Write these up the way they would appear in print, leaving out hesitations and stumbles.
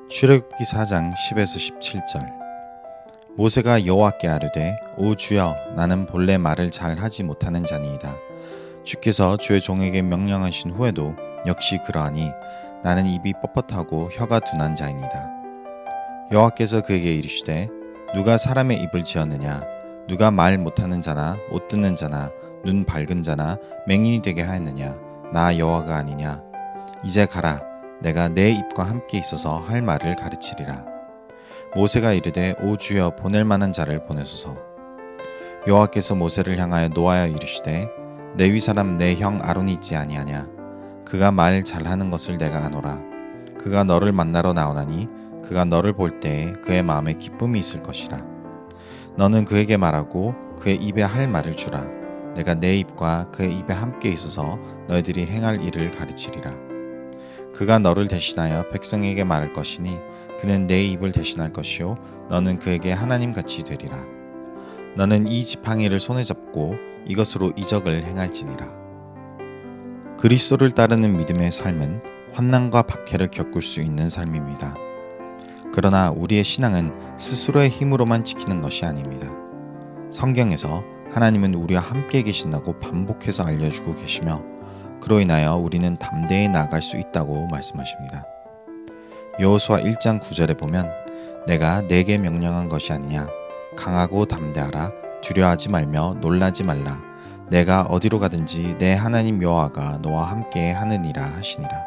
출애굽기 4장 10에서 17절. 모세가 여호와께 아뢰되 오 주여, 나는 본래 말을 잘 하지 못하는 자니이다. 주께서 주의 종에게 명령하신 후에도 역시 그러하니 나는 입이 뻣뻣하고 혀가 둔한 자이니이다. 여호와께서 그에게 이르시되 누가 사람의 입을 지었느냐? 누가 말 못하는 자나 못 듣는 자나 눈 밝은 자나 맹인이 되게 하였느냐? 나 여호와가 아니냐? 이제 가라. 내가 내 입과 함께 있어서 할 말을 가르치리라. 모세가 이르되 오 주여, 보낼 만한 자를 보내소서. 여호와께서 모세를 향하여 노하여 이르시되 레위 사람 내 형 아론이 있지 아니하냐? 그가 말 잘하는 것을 내가 아노라. 그가 너를 만나러 나오나니 그가 너를 볼 때에 그의 마음에 기쁨이 있을 것이라. 너는 그에게 말하고 그의 입에 할 말을 주라. 내가 내 입과 그의 입에 함께 있어서 너희들이 행할 일을 가르치리라. 그가 너를 대신하여 백성에게 말할 것이니 그는 내 입을 대신할 것이요 너는 그에게 하나님같이 되리라. 너는 이 지팡이를 손에 잡고 이것으로 이적을 행할지니라. 그리스도를 따르는 믿음의 삶은 환난과 박해를 겪을 수 있는 삶입니다. 그러나 우리의 신앙은 스스로의 힘으로만 지키는 것이 아닙니다. 성경에서 하나님은 우리와 함께 계신다고 반복해서 알려주고 계시며 그로 인하여 우리는 담대히 나아갈 수 있다고 말씀하십니다. 여호수아 1장 9절에 보면 내가 내게 명령한 것이 아니냐? 강하고 담대하라. 두려워하지 말며 놀라지 말라. 내가 어디로 가든지 내 하나님 여호와가 너와 함께 하느니라 하시니라.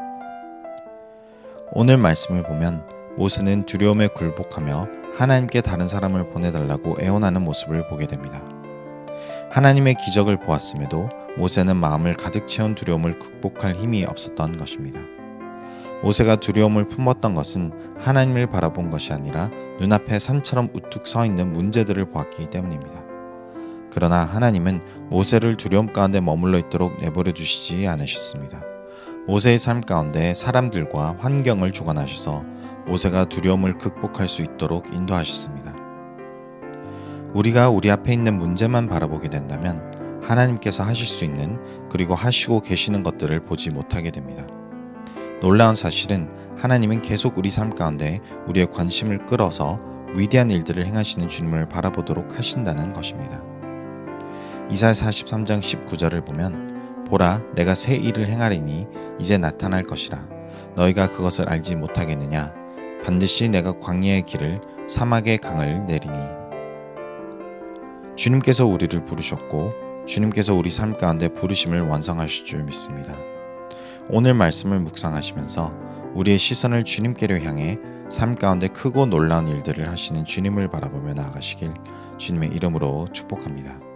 오늘 말씀을 보면 모세는 두려움에 굴복하며 하나님께 다른 사람을 보내달라고 애원하는 모습을 보게 됩니다. 하나님의 기적을 보았음에도 모세는 마음을 가득 채운 두려움을 극복할 힘이 없었던 것입니다. 모세가 두려움을 품었던 것은 하나님을 바라본 것이 아니라 눈앞에 산처럼 우뚝 서 있는 문제들을 보았기 때문입니다. 그러나 하나님은 모세를 두려움 가운데 머물러 있도록 내버려 두시지 않으셨습니다. 모세의 삶 가운데 사람들과 환경을 주관하셔서 모세가 두려움을 극복할 수 있도록 인도하셨습니다. 우리가 우리 앞에 있는 문제만 바라보게 된다면 하나님께서 하실 수 있는 그리고 하시고 계시는 것들을 보지 못하게 됩니다. 놀라운 사실은 하나님은 계속 우리 삶 가운데 우리의 관심을 끌어서 위대한 일들을 행하시는 주님을 바라보도록 하신다는 것입니다. 이사야 43장 19절을 보면 보라, 내가 새 일을 행하리니 이제 나타날 것이라. 너희가 그것을 알지 못하겠느냐? 반드시 내가 광야의 길을 사막의 강을 내리니. 주님께서 우리를 부르셨고 주님께서 우리 삶 가운데 부르심을 완성하실 줄 믿습니다. 오늘 말씀을 묵상하시면서 우리의 시선을 주님께로 향해 삶 가운데 크고 놀라운 일들을 하시는 주님을 바라보며 나아가시길 주님의 이름으로 축복합니다.